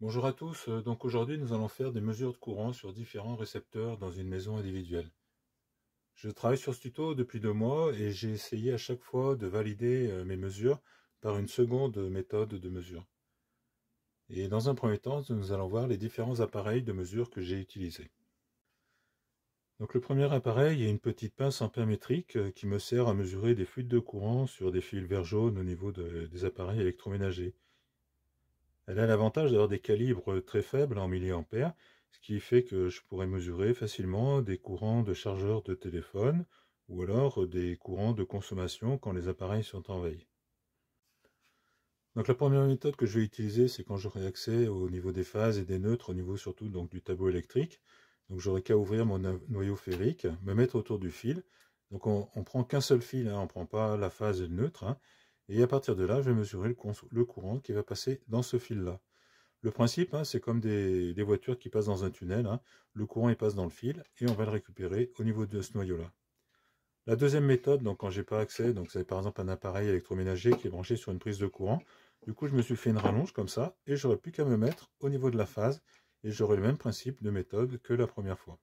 Bonjour à tous, donc aujourd'hui nous allons faire des mesures de courant sur différents récepteurs dans une maison individuelle. Je travaille sur ce tuto depuis 2 mois et j'ai essayé à chaque fois de valider mes mesures par une seconde méthode de mesure. Et dans un premier temps, nous allons voir les différents appareils de mesure que j'ai utilisés. Donc le premier appareil est une petite pince ampère-métrique qui me sert à mesurer des fuites de courant sur des fils verts jaunes au niveau des appareils électroménagers. Elle a l'avantage d'avoir des calibres très faibles en milliampères, ce qui fait que je pourrais mesurer facilement des courants de chargeur de téléphone ou alors des courants de consommation quand les appareils sont en veille. Donc la première méthode que je vais utiliser, c'est quand j'aurai accès au niveau des phases et des neutres, au niveau surtout donc du tableau électrique. Donc j'aurai qu'à ouvrir mon noyau féerique, me mettre autour du fil. Donc on prend qu'un seul fil, on ne prend pas la phase et le neutre. Et à partir de là, je vais mesurer le courant qui va passer dans ce fil-là. Le principe, c'est comme des voitures qui passent dans un tunnel. Le courant il passe dans le fil et on va le récupérer au niveau de ce noyau-là. La deuxième méthode, donc quand j'ai pas accès, donc c'est par exemple un appareil électroménager qui est branché sur une prise de courant. Du coup, je me suis fait une rallonge comme ça et j'aurais plus qu'à me mettre au niveau de la phase et j'aurai le même principe de méthode que la première fois.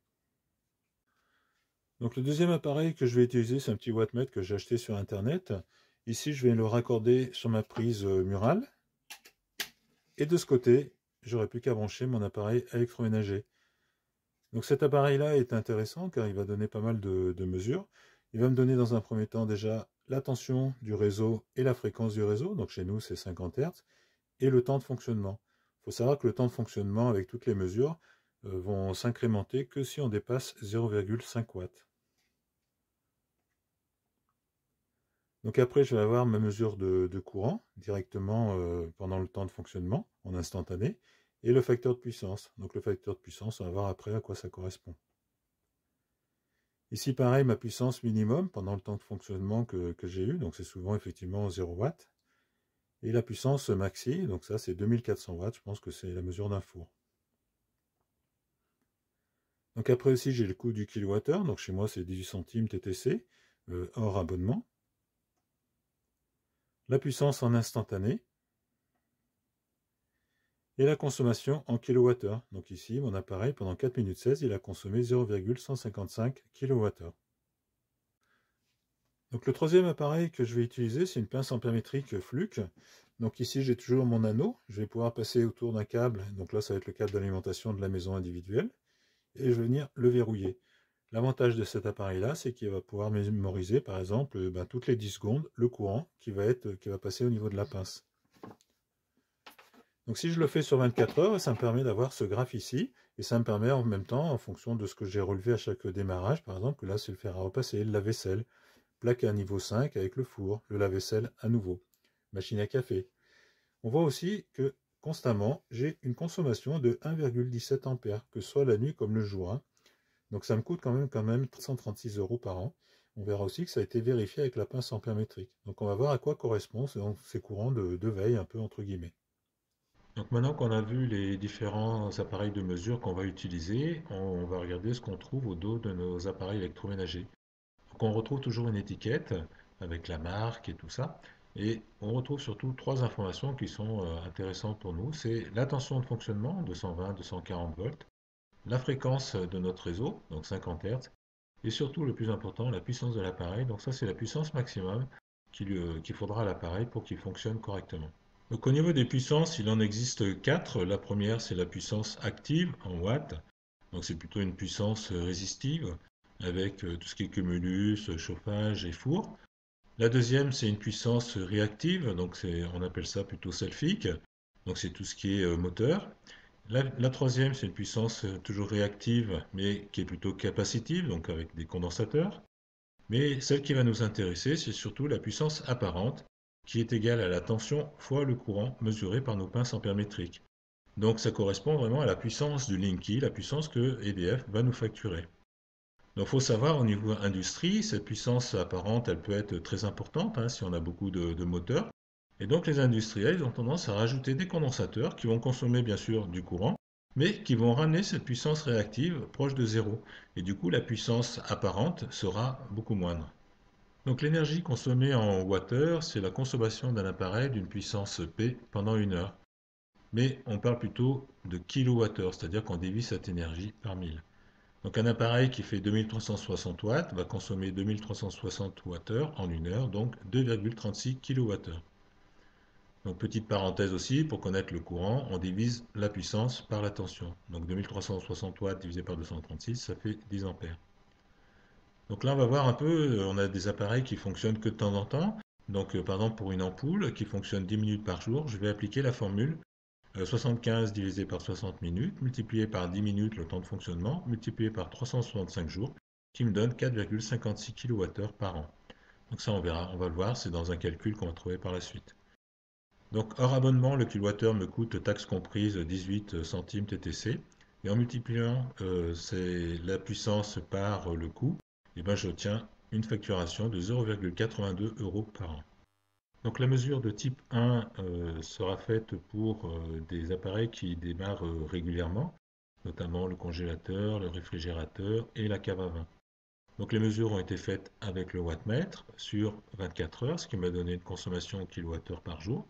Donc le deuxième appareil que je vais utiliser, c'est un petit wattmètre que j'ai acheté sur internet. Ici, je vais le raccorder sur ma prise murale. Et de ce côté, j'aurai plus qu'à brancher mon appareil électroménager. Donc cet appareil-là est intéressant car il va donner pas mal de mesures. Il va me donner dans un premier temps déjà la tension du réseau et la fréquence du réseau. Donc chez nous, c'est 50 Hz. Et le temps de fonctionnement. Il faut savoir que le temps de fonctionnement avec toutes les mesures vont s'incrémenter que si on dépasse 0,5 watts. Donc après, je vais avoir ma mesure de courant directement pendant le temps de fonctionnement, en instantané, et le facteur de puissance. Donc le facteur de puissance, on va voir après à quoi ça correspond. Ici, pareil, ma puissance minimum pendant le temps de fonctionnement que j'ai eu, donc c'est souvent effectivement 0 watts. Et la puissance maxi, donc ça c'est 2400 watts, je pense que c'est la mesure d'un four. Donc après aussi, j'ai le coût du kilowattheure, donc chez moi c'est 18 centimes TTC, hors abonnement. La puissance en instantané. Et la consommation en kWh. Donc ici, mon appareil, pendant 4 minutes 16, il a consommé 0,155 kWh. Donc le troisième appareil que je vais utiliser, c'est une pince ampère-métrique Fluke. Donc ici, j'ai toujours mon anneau. Je vais pouvoir passer autour d'un câble. Donc là, ça va être le câble d'alimentation de la maison individuelle. Et je vais venir le verrouiller. L'avantage de cet appareil-là, c'est qu'il va pouvoir mémoriser, par exemple, toutes les 10 secondes, le courant qui va passer au niveau de la pince. Donc si je le fais sur 24 heures, ça me permet d'avoir ce graphe ici, et ça me permet en même temps, en fonction de ce que j'ai relevé à chaque démarrage, par exemple, là c'est le fer à repasser, le lave-vaisselle, plaque à niveau 5 avec le four, le lave-vaisselle à nouveau, machine à café. On voit aussi que constamment, j'ai une consommation de 1,17 ampères, que ce soit la nuit comme le jour. Donc ça me coûte quand même 336 € par an. On verra aussi que ça a été vérifié avec la pince ampère métrique. Donc on va voir à quoi correspondent ces courants de veille, un peu entre guillemets. Donc maintenant qu'on a vu les différents appareils de mesure qu'on va utiliser, on va regarder ce qu'on trouve au dos de nos appareils électroménagers. Donc on retrouve toujours une étiquette avec la marque et tout ça. Et on retrouve surtout trois informations qui sont intéressantes pour nous. C'est la tension de fonctionnement, 220-240 volts, la fréquence de notre réseau, donc 50 Hz, et surtout le plus important, la puissance de l'appareil. Donc ça c'est la puissance maximum qu'il faudra à l'appareil pour qu'il fonctionne correctement. Donc au niveau des puissances, il en existe quatre. La première, c'est la puissance active en watts. Donc c'est plutôt une puissance résistive avec tout ce qui est cumulus, chauffage et four. La deuxième, c'est une puissance réactive, donc on appelle ça plutôt selfique. Donc c'est tout ce qui est moteur. La troisième, c'est une puissance toujours réactive, mais qui est plutôt capacitive, donc avec des condensateurs. Mais celle qui va nous intéresser, c'est surtout la puissance apparente, qui est égale à la tension fois le courant mesuré par nos pinces ampère-métriques. Donc ça correspond vraiment à la puissance du Linky, la puissance que EDF va nous facturer. Donc il faut savoir au niveau industrie, cette puissance apparente, elle peut être très importante si on a beaucoup de moteurs. Et donc les industriels ont tendance à rajouter des condensateurs qui vont consommer bien sûr du courant, mais qui vont ramener cette puissance réactive proche de zéro. Et du coup la puissance apparente sera beaucoup moindre. Donc l'énergie consommée en Wh, c'est la consommation d'un appareil d'une puissance P pendant 1 heure. mais on parle plutôt de kilowattheure, c'est-à-dire qu'on divise cette énergie par 1000. Donc un appareil qui fait 2360 watts va consommer 2360 Wh en une heure, donc 2,36 kWh. Donc petite parenthèse aussi, pour connaître le courant, on divise la puissance par la tension. Donc 2360 watts divisé par 236, ça fait 10 ampères. Donc là, on va voir un peu, on a des appareils qui fonctionnent que de temps en temps. Donc par exemple, pour une ampoule qui fonctionne 10 minutes par jour, je vais appliquer la formule 75 divisé par 60 minutes, multiplié par 10 minutes le temps de fonctionnement, multiplié par 365 jours, qui me donne 4,56 kWh par an. Donc ça, on verra, on va le voir, c'est dans un calcul qu'on va trouver par la suite. Donc hors abonnement, le kilowattheure me coûte, taxe comprise, 18 centimes TTC. Et en multipliant la puissance par le coût, eh ben, j'obtiens une facturation de 0,82 euros par an. Donc la mesure de type 1 sera faite pour des appareils qui démarrent régulièrement, notamment le congélateur, le réfrigérateur et la cave à vin. Donc les mesures ont été faites avec le wattmètre sur 24 heures, ce qui m'a donné une consommation en kilowattheure par jour.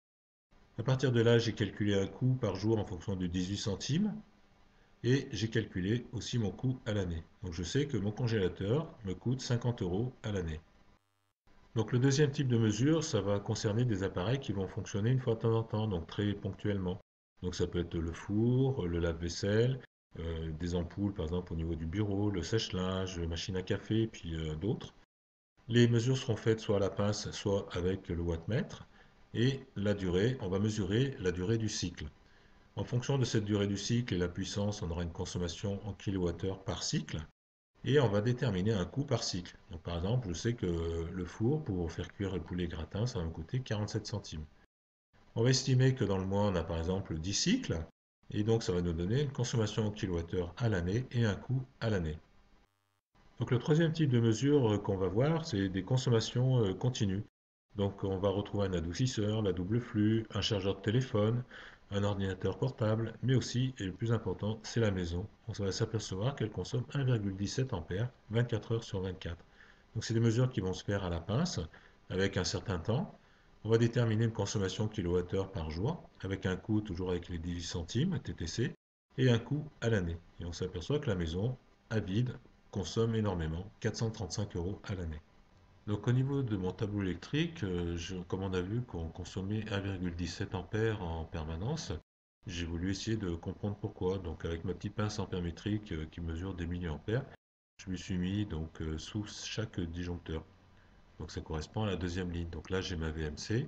À partir de là, j'ai calculé un coût par jour en fonction de 18 centimes et j'ai calculé aussi mon coût à l'année. Donc je sais que mon congélateur me coûte 50 euros à l'année. Donc le deuxième type de mesure, ça va concerner des appareils qui vont fonctionner une fois de temps en temps, donc très ponctuellement. Donc ça peut être le four, le lave-vaisselle, des ampoules par exemple au niveau du bureau, le sèche-linge, machine à café, et puis d'autres. Les mesures seront faites soit à la pince, soit avec le wattmètre. Et la durée, on va mesurer la durée du cycle. En fonction de cette durée du cycle et la puissance, on aura une consommation en kilowattheure par cycle. Et on va déterminer un coût par cycle. Donc, par exemple, je sais que le four, pour faire cuire le poulet gratin, ça va me coûter 47 centimes. On va estimer que dans le mois, on a par exemple 10 cycles. Et donc, ça va nous donner une consommation en kilowattheure à l'année et un coût à l'année. Donc, le troisième type de mesure qu'on va voir, c'est des consommations continues. Donc, on va retrouver un adoucisseur, la double flux, un chargeur de téléphone, un ordinateur portable, mais aussi, et le plus important, c'est la maison. On va s'apercevoir qu'elle consomme 1,17 ampères 24 heures sur 24. Donc, c'est des mesures qui vont se faire à la pince, avec un certain temps. On va déterminer une consommation kilowattheure par jour, avec un coût toujours avec les 18 centimes TTC, et un coût à l'année. Et on s'aperçoit que la maison, à vide, consomme énormément, 435 euros à l'année. Donc au niveau de mon tableau électrique, comme on a vu qu'on consommait 1,17 ampères en permanence, j'ai voulu essayer de comprendre pourquoi. Donc avec ma petite pince ampère-métrique qui mesure des milliampères, je me suis mis donc sous chaque disjoncteur. Donc ça correspond à la deuxième ligne. Donc là j'ai ma VMC.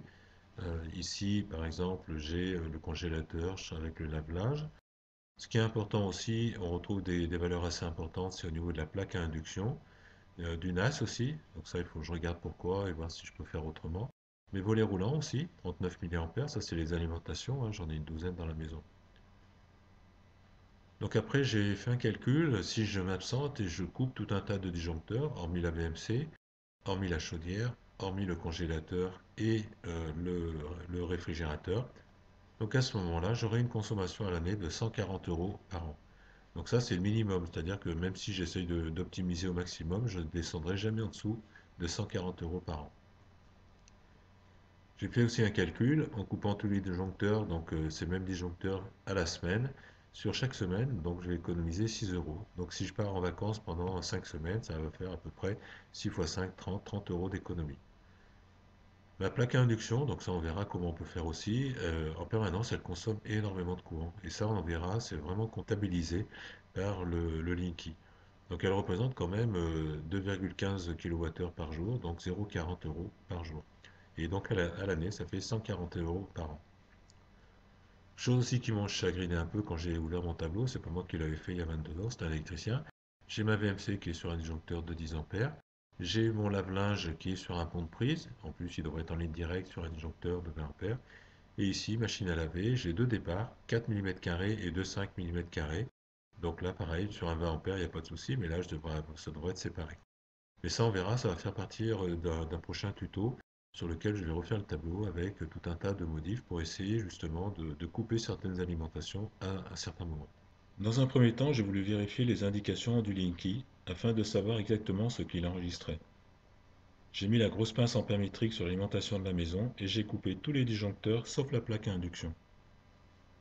Ici par exemple j'ai le congélateur avec le lave-linge. Ce qui est important aussi, on retrouve des valeurs assez importantes, c'est au niveau de la plaque à induction. Du NAS aussi, donc ça il faut que je regarde pourquoi et voir si je peux faire autrement. Mes volets roulants aussi, 39 mA, ça c'est les alimentations, hein, j'en ai une douzaine dans la maison. Donc après j'ai fait un calcul, si je m'absente et je coupe tout un tas de disjoncteurs, hormis la VMC, hormis la chaudière, hormis le congélateur et le réfrigérateur, donc à ce moment-là j'aurai une consommation à l'année de 140 euros par an. Donc ça c'est le minimum, c'est-à-dire que même si j'essaye d'optimiser au maximum, je ne descendrai jamais en dessous de 140 euros par an. J'ai fait aussi un calcul en coupant tous les disjoncteurs, donc ces mêmes disjoncteurs à la semaine, sur chaque semaine, donc je vais économiser 6 euros. Donc si je pars en vacances pendant 5 semaines, ça va faire à peu près 6 fois 5, 30 euros d'économie. La plaque à induction, donc ça on verra comment on peut faire aussi, en permanence elle consomme énormément de courant. Et ça on verra, c'est vraiment comptabilisé par le Linky. Donc elle représente quand même 2,15 kWh par jour, donc 0,40 euros par jour. Et donc à l'année, ça fait 140 euros par an. Chose aussi qui m'a chagriné un peu quand j'ai ouvert mon tableau, c'est pas moi qui l'avais fait il y a 22 ans, c'est un électricien. J'ai ma VMC qui est sur un disjoncteur de 10 ampères. J'ai mon lave-linge qui est sur un pont de prise. En plus, il devrait être en ligne directe sur un disjoncteur de 20 ampères. Et ici, machine à laver, j'ai deux départs, 4 mm² et deux 5 mm². Donc là, pareil, sur un 20 ampères, il n'y a pas de souci, mais là, ça devrait être séparé. Mais ça, on verra, ça va faire partir d'un prochain tuto sur lequel je vais refaire le tableau avec tout un tas de modifs pour essayer justement de couper certaines alimentations à un certain moment. Dans un premier temps, j'ai voulu vérifier les indications du Linky afin de savoir exactement ce qu'il enregistrait. J'ai mis la grosse pince en permétrique sur l'alimentation de la maison et j'ai coupé tous les disjoncteurs sauf la plaque à induction.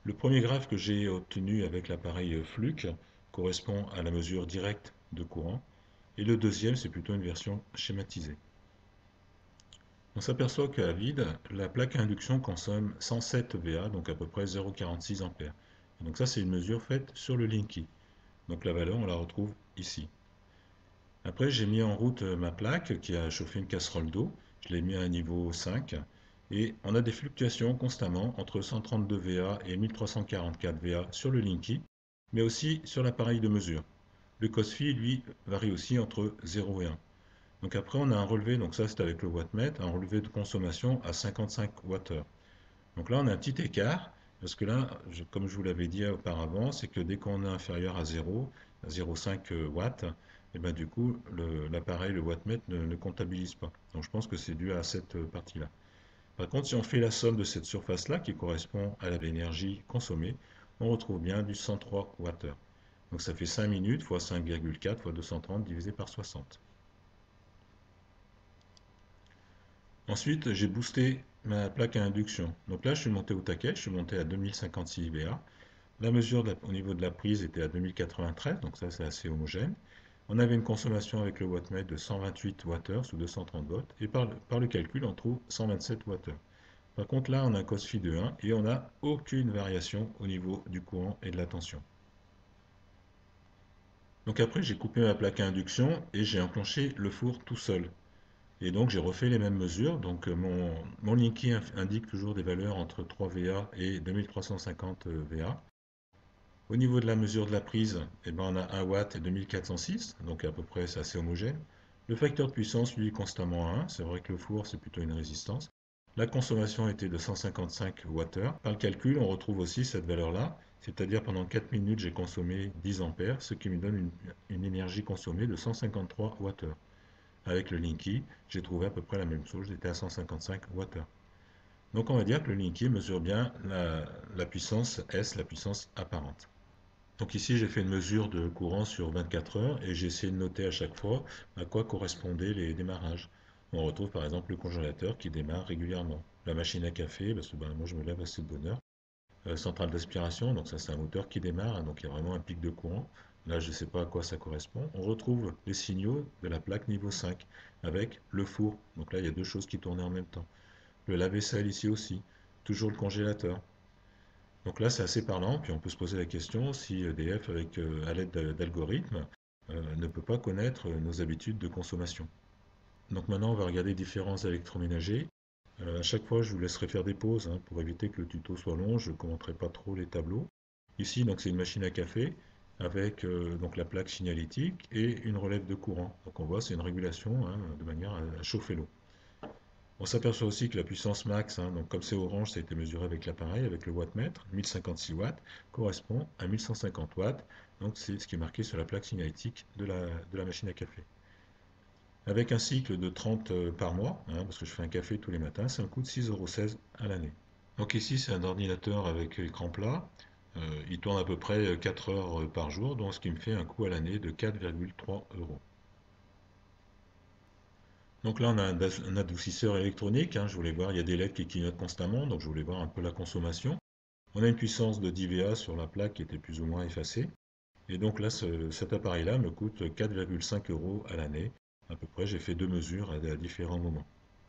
Le premier graphe que j'ai obtenu avec l'appareil Fluke correspond à la mesure directe de courant, et le deuxième, c'est plutôt une version schématisée. On s'aperçoit qu'à vide, la plaque à induction consomme 107 VA, donc à peu près 0,46 A. Et donc ça, c'est une mesure faite sur le Linky. Donc la valeur, on la retrouve ici. Après, j'ai mis en route ma plaque qui a chauffé une casserole d'eau. Je l'ai mis à un niveau 5. Et on a des fluctuations constamment entre 132 VA et 1344 VA sur le Linky, mais aussi sur l'appareil de mesure. Le COSFI, lui, varie aussi entre 0 et 1. Donc après, on a un relevé, donc ça c'est avec le wattmètre, un relevé de consommation à 55 Wh. Donc là, on a un petit écart, parce que là, comme je vous l'avais dit auparavant, c'est que dès qu'on est inférieur à 0, à 0,5 watts, et ben du coup, l'appareil, le wattmètre, ne comptabilise pas. Donc je pense que c'est dû à cette partie-là. Par contre, si on fait la somme de cette surface-là, qui correspond à l'énergie consommée, on retrouve bien du 103 Wh. Donc ça fait 5 minutes fois 5,4 fois 230 divisé par 60. Ensuite, j'ai boosté ma plaque à induction. Donc là, je suis monté au taquet, je suis monté à 2056 VA. La mesure au niveau de la prise était à 2093, donc ça c'est assez homogène. On avait une consommation avec le wattmètre de 128 Wh sous 230 volts, et par le calcul, on trouve 127 Wh. Par contre, là, on a un COSFI de 1 et on n'a aucune variation au niveau du courant et de la tension. Donc après, j'ai coupé ma plaque à induction et j'ai enclenché le four tout seul. Et donc j'ai refait les mêmes mesures. Donc mon Linky indique toujours des valeurs entre 3 VA et 2350 VA. Au niveau de la mesure de la prise, eh ben, on a 1 watt et 2406, donc à peu près c'est assez homogène. Le facteur de puissance, lui, est constamment à 1. C'est vrai que le four, c'est plutôt une résistance. La consommation était de 155 Wh. Par le calcul, on retrouve aussi cette valeur-là, c'est-à-dire pendant 4 minutes, j'ai consommé 10 ampères, ce qui me donne une énergie consommée de 153 Wh. Avec le Linky, j'ai trouvé à peu près la même chose, j'étais à 155 Wh. Donc on va dire que le Linky mesure bien la puissance S, la puissance apparente. Donc ici j'ai fait une mesure de courant sur 24 heures et j'ai essayé de noter à chaque fois à quoi correspondaient les démarrages. On retrouve par exemple le congélateur qui démarre régulièrement. La machine à café, parce que ben, moi je me lève à cette bonne heure. Centrale d'aspiration, donc ça c'est un moteur qui démarre, hein, donc il y a vraiment un pic de courant. Là je ne sais pas à quoi ça correspond. On retrouve les signaux de la plaque niveau 5 avec le four. Donc là il y a deux choses qui tournaient en même temps. Le lave-vaisselle ici aussi. Toujours le congélateur. Donc là c'est assez parlant, puis on peut se poser la question si EDF à l'aide d'algorithmes ne peut pas connaître nos habitudes de consommation. Donc maintenant on va regarder différents électroménagers. À chaque fois, je vous laisserai faire des pauses hein, pour éviter que le tuto soit long. Je ne commenterai pas trop les tableaux. Ici, donc c'est une machine à café avec donc la plaque signalétique et une relève de courant. Donc on voit, c'est une régulation hein, de manière à chauffer l'eau. On s'aperçoit aussi que la puissance max, hein, donc comme c'est orange, ça a été mesuré avec l'appareil, avec le wattmètre, 1056 watts, correspond à 1150 watts. Donc c'est ce qui est marqué sur la plaque signalétique de la machine à café. Avec un cycle de 30 par mois, hein, parce que je fais un café tous les matins, ça me coûte 6,16 € à l'année. Donc ici, c'est un ordinateur avec écran plat. Il tourne à peu près 4 heures par jour, donc ce qui me fait un coût à l'année de 4,3 €. Donc là, on a un adoucisseur électronique. Hein, je voulais voir, il y a des LED qui clignotent constamment, donc je voulais voir un peu la consommation. On a une puissance de 10 VA sur la plaque qui était plus ou moins effacée. Et donc là, cet appareil-là me coûte 4,5 € à l'année. À peu près, j'ai fait deux mesures à différents moments.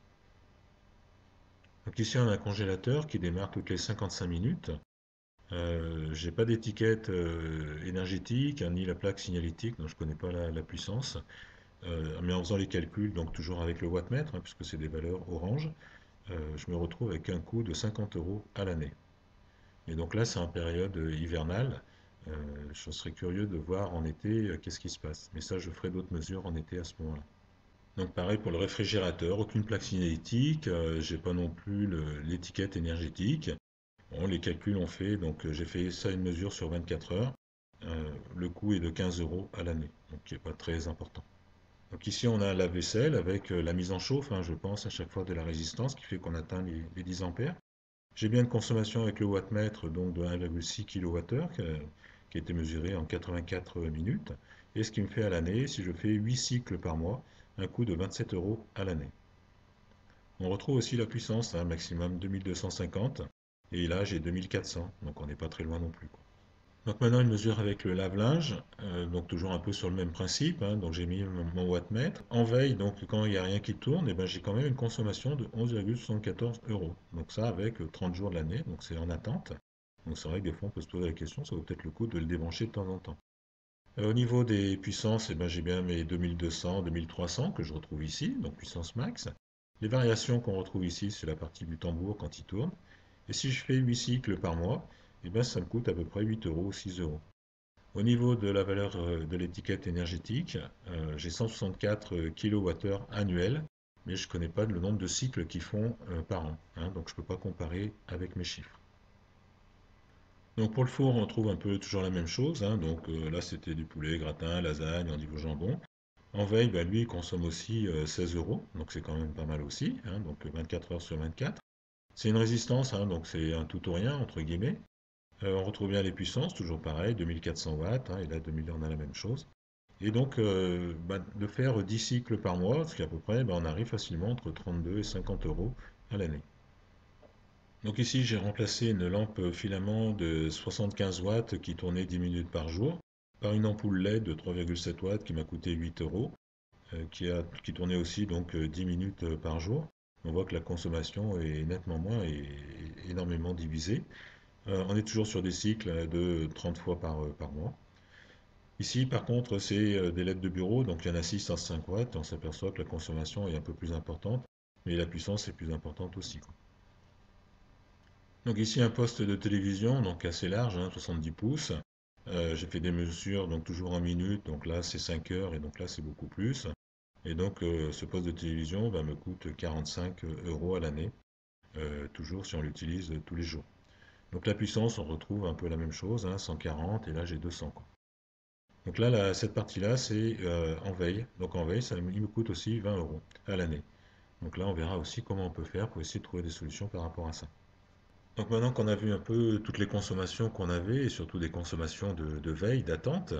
Donc ici, on a un congélateur qui démarre toutes les 55 minutes. J'ai pas d'étiquette énergétique, hein, ni la plaque signalétique, donc je connais pas la puissance. Mais en faisant les calculs, donc toujours avec le wattmètre, hein, puisque c'est des valeurs orange, je me retrouve avec un coût de 50 € à l'année. Et donc là, c'est en période hivernale. Je serais curieux de voir en été qu'est-ce qui se passe. Mais ça, je ferai d'autres mesures en été à ce moment-là. Donc pareil pour le réfrigérateur, aucune plaque signalétique, j'ai pas non plus l'étiquette énergétique. Bon, les calculs ont fait, donc j'ai fait ça une mesure sur 24 heures. Le coût est de 15 € à l'année, donc qui n'est pas très important. Donc ici on a un lave-vaisselle avec la mise en chauffe, hein, je pense à chaque fois de la résistance qui fait qu'on atteint les 10 ampères. J'ai bien une consommation avec le wattmètre donc de 1,6 kWh qui a été mesuré en 84 minutes. Et ce qui me fait à l'année, si je fais 8 cycles par mois, un coût de 27 € à l'année. On retrouve aussi la puissance, hein, maximum 2250. Et là, j'ai 2400, donc on n'est pas très loin non plus, quoi. Donc maintenant, une mesure avec le lave-linge, donc toujours un peu sur le même principe, hein, donc j'ai mis mon wattmètre. En veille, donc quand il n'y a rien qui tourne, et ben, j'ai quand même une consommation de 11,74 euros. Donc ça avec 30 jours de l'année, donc c'est en attente. Donc c'est vrai que des fois on peut se poser la question, ça vaut peut-être le coup de le débrancher de temps en temps. Au niveau des puissances, eh ben, j'ai bien mes 2200, 2300 que je retrouve ici, donc puissance max. Les variations qu'on retrouve ici, c'est la partie du tambour quand il tourne. Et si je fais 8 cycles par mois, eh ben, ça me coûte à peu près 8 euros ou 6 euros. Au niveau de la valeur de l'étiquette énergétique, j'ai 164 kWh annuels, mais je ne connais pas le nombre de cycles qu'ils font par an, hein, donc je ne peux pas comparer avec mes chiffres. Donc pour le four, on trouve un peu toujours la même chose, hein, donc là c'était du poulet, gratin, lasagne, endive au jambon. En veille, bah, lui, il consomme aussi 16 euros, donc c'est quand même pas mal aussi, hein, donc 24 heures sur 24. C'est une résistance, hein, donc c'est un tout ou rien, entre guillemets. On retrouve bien les puissances, toujours pareil, 2400 watts, hein, et là 2000, on a la même chose. Et donc, bah, de faire 10 cycles par mois, ce qui est à peu près, bah, on arrive facilement entre 32 et 50 euros à l'année. Donc ici, j'ai remplacé une lampe filament de 75 watts qui tournait 10 minutes par jour par une ampoule LED de 3,7 watts qui m'a coûté 8 euros, qui tournait aussi donc 10 minutes par jour. On voit que la consommation est nettement moins et énormément divisée. On est toujours sur des cycles de 30 fois par mois. Ici, par contre, c'est des LED de bureau, donc il y en a 6 à 5 watts. On s'aperçoit que la consommation est un peu plus importante, mais la puissance est plus importante aussi, quoi. Donc ici, un poste de télévision, donc assez large, hein, 70 pouces. J'ai fait des mesures, donc toujours en minutes, donc là c'est 5 heures, et donc là c'est beaucoup plus. Et donc ce poste de télévision me coûte 45 euros à l'année, toujours si on l'utilise tous les jours. Donc la puissance, on retrouve un peu la même chose, hein, 140, et là j'ai 200, quoi. Donc là, cette partie-là, c'est en veille. Donc en veille, il me coûte aussi 20 euros à l'année. Donc là, on verra aussi comment on peut faire pour essayer de trouver des solutions par rapport à ça. Donc maintenant qu'on a vu un peu toutes les consommations qu'on avait, et surtout des consommations de veille, d'attente,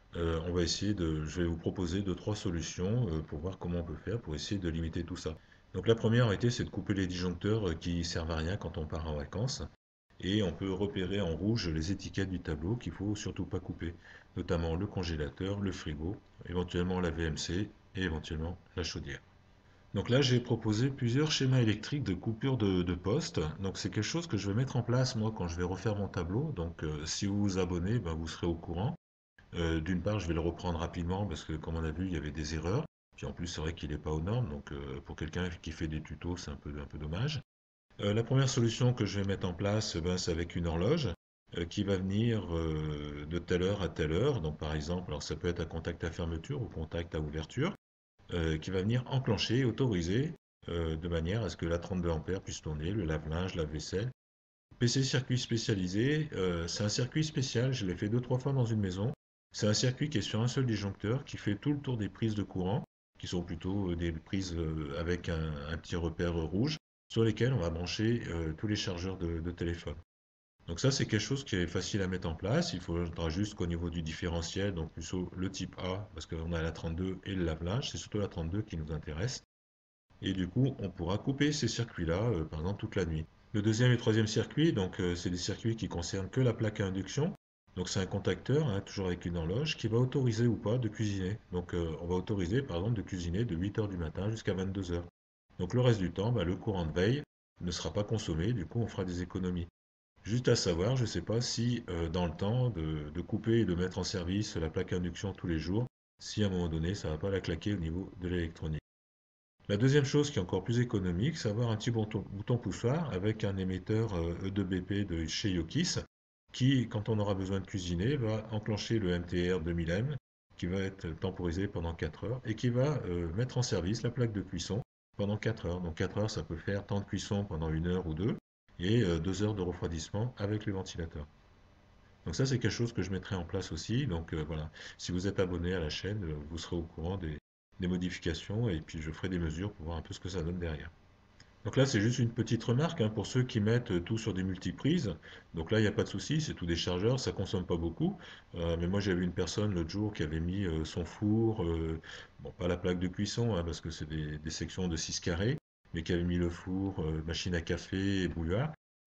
on va essayer je vais vous proposer deux, trois solutions pour voir comment on peut faire pour essayer de limiter tout ça. Donc la première en réalité, c'est de couper les disjoncteurs qui servent à rien quand on part en vacances. Et on peut repérer en rouge les étiquettes du tableau qu'il faut surtout pas couper, notamment le congélateur, le frigo, éventuellement la VMC et éventuellement la chaudière. Donc là, j'ai proposé plusieurs schémas électriques de coupure de poste. Donc c'est quelque chose que je vais mettre en place moi quand je vais refaire mon tableau. Donc si vous vous abonnez, vous serez au courant. D'une part, je vais le reprendre rapidement parce que comme on a vu, il y avait des erreurs. Puis en plus, c'est vrai qu'il n'est pas aux normes. Donc pour quelqu'un qui fait des tutos, c'est un peu dommage. La première solution que je vais mettre en place, c'est avec une horloge qui va venir de telle heure à telle heure. Donc par exemple, alors ça peut être un contact à fermeture ou contact à ouverture, qui va venir enclencher, autoriser, de manière à ce que la 32 ampères puisse tourner, le lave-linge, lave-vaisselle. PC circuit spécialisé, c'est un circuit spécial, je l'ai fait deux, trois fois dans une maison. C'est un circuit qui est sur un seul disjoncteur, qui fait tout le tour des prises de courant, qui sont plutôt des prises avec un petit repère rouge, sur lesquelles on va brancher tous les chargeurs de téléphone. Donc ça, c'est quelque chose qui est facile à mettre en place. Il faudra juste qu'au niveau du différentiel, donc plutôt le type A, parce qu'on a la 32 et le lave-linge, c'est surtout la 32 qui nous intéresse. Et du coup, on pourra couper ces circuits-là, par exemple, toute la nuit. Le deuxième et troisième circuit, donc c'est des circuits qui concernent que la plaque à induction. Donc c'est un contacteur, hein, toujours avec une horloge, qui va autoriser ou pas de cuisiner. Donc on va autoriser, par exemple, de cuisiner de 8 heures du matin jusqu'à 22 heures. Donc le reste du temps, le courant de veille ne sera pas consommé, du coup on fera des économies. Juste à savoir, je ne sais pas si dans le temps de couper et de mettre en service la plaque à induction tous les jours, si à un moment donné ça ne va pas la claquer au niveau de l'électronique. La deuxième chose qui est encore plus économique, c'est avoir un petit bouton poussoir avec un émetteur E2BP de chez Yokis qui, quand on aura besoin de cuisiner, va enclencher le MTR 2000M qui va être temporisé pendant 4 heures et qui va mettre en service la plaque de cuisson pendant 4 heures. Donc 4 heures, ça peut faire temps de cuisson pendant une heure ou deux et 2 heures de refroidissement avec le ventilateur. Donc ça, c'est quelque chose que je mettrai en place aussi. Donc voilà, si vous êtes abonné à la chaîne, vous serez au courant des modifications et puis je ferai des mesures pour voir un peu ce que ça donne derrière. Donc là, c'est juste une petite remarque hein, pour ceux qui mettent tout sur des multiprises. Donc là, il n'y a pas de souci, c'est tout des chargeurs, ça consomme pas beaucoup. Mais moi, j'ai vu une personne l'autre jour qui avait mis son four, bon, pas la plaque de cuisson, hein, parce que c'est des sections de 6 carrés, mais qui avait mis le four, machine à café et bouilloire.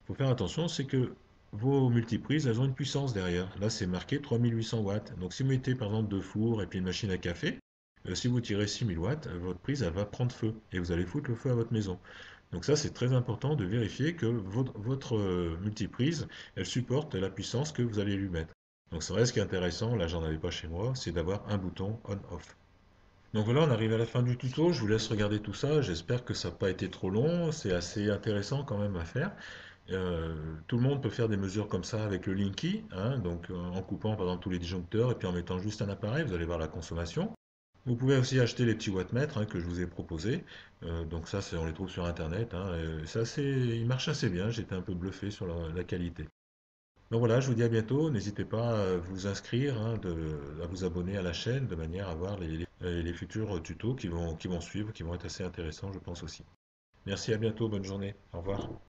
faut faire attention, c'est que vos multiprises, elles ont une puissance derrière. Là, c'est marqué 3800 watts. Donc, si vous mettez par exemple deux fours et puis une machine à café, si vous tirez 6000 watts, votre prise, elle va prendre feu et vous allez foutre le feu à votre maison. Donc ça, c'est très important de vérifier que votre multiprise, elle supporte la puissance que vous allez lui mettre. Donc c'est vrai, ce qui est intéressant, là j'en avais pas chez moi, c'est d'avoir un bouton on-off. Donc voilà, on arrive à la fin du tuto, je vous laisse regarder tout ça, j'espère que ça n'a pas été trop long, c'est assez intéressant quand même à faire. Tout le monde peut faire des mesures comme ça avec le Linky, hein, donc en coupant par exemple tous les disjoncteurs et puis en mettant juste un appareil, vous allez voir la consommation. Vous pouvez aussi acheter les petits wattmètres hein, que je vous ai proposés. Donc ça, on les trouve sur Internet. Hein, et ils marchent assez bien. J'étais un peu bluffé sur la qualité. Donc voilà, je vous dis à bientôt. N'hésitez pas à vous inscrire, hein, à vous abonner à la chaîne de manière à voir les futurs tutos qui vont suivre, qui vont être assez intéressants, je pense aussi. Merci, à bientôt. Bonne journée. Au revoir.